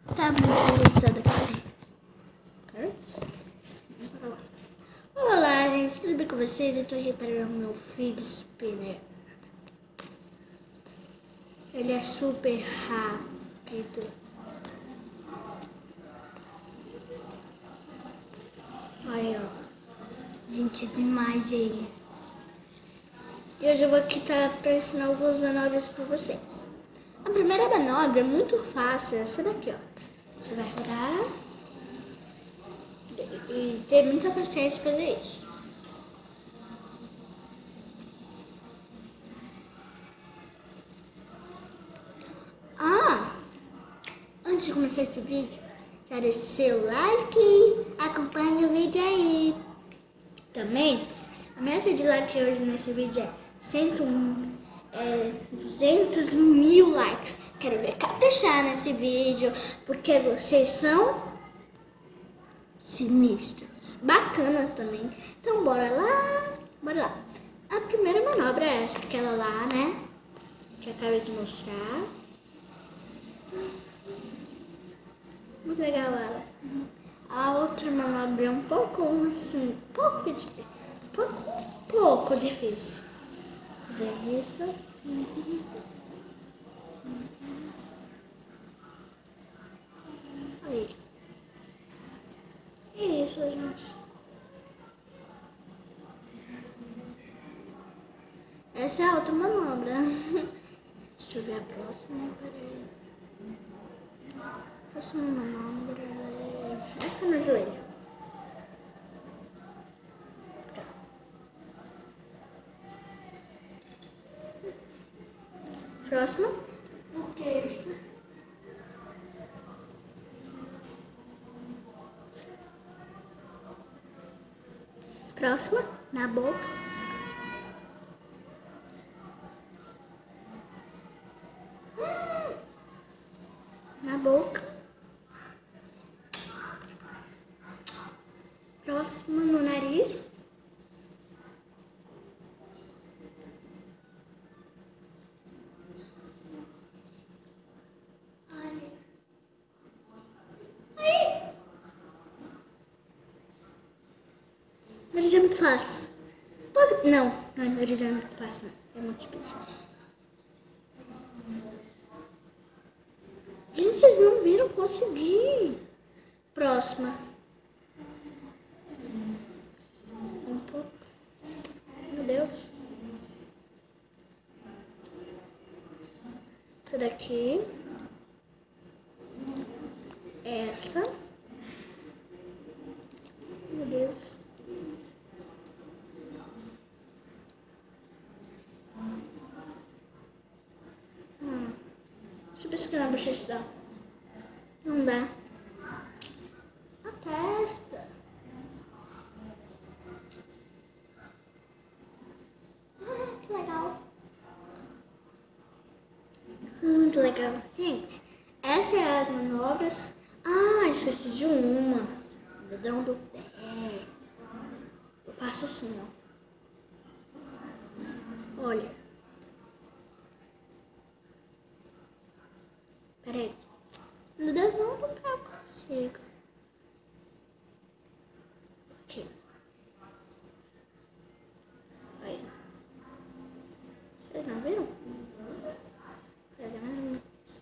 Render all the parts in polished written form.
Tá muito gostando aqui. Olá, gente, tudo bem com vocês? Eu tô reparando meu feed spinner. Ele é super rápido. Olha, ó. Gente, é demais ele. E hoje eu vou aqui para ensinar algumas manobras para vocês. A primeira manobra é muito fácil, essa daqui, ó. Você vai rodar e ter muita paciência para fazer isso. Antes de começar esse vídeo, já deixa seu like, acompanha o vídeo aí. Também, a meta de like hoje nesse vídeo é 200 mil likes. Quero ver caprichar nesse vídeo, porque vocês são sinistros, bacanas também. Então bora lá, bora lá. A primeira manobra é essa, aquela lá, né? Que eu acabei de mostrar. Muito legal ela. A outra manobra é um pouco assim, pouco difícil. Fazer isso. Aí. Isso, gente. Essa é a outra manobra. Deixa eu ver a próxima. Peraí. A próxima manobra é essa no joelho. Próxima. O queixo. Próxima, na boca. Na boca. Próxima, no nariz. Nariz é muito fácil. Não, nariz é muito fácil, não. É muito difícil. Gente, vocês não viram? Consegui. Próxima. Um pouco. Meu Deus. Essa daqui. Essa. Meu Deus. Deixa eu pesquisar na bochecha dela. Não dá. A testa. Que legal. Muito legal. Gente, essas são as manobras. Esqueci de uma. Dedão do pé. Eu faço assim, ó. Olha. Peraí. No dedão do pé eu consigo. Aqui. Aí. Vocês não viram? Fazer mais uma vez.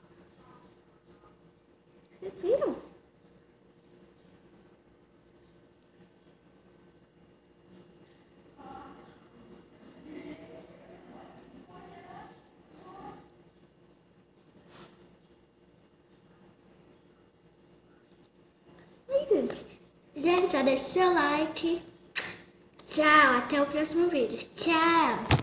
Vocês viram? Gente, só deixa seu like. Tchau, até o próximo vídeo. Tchau.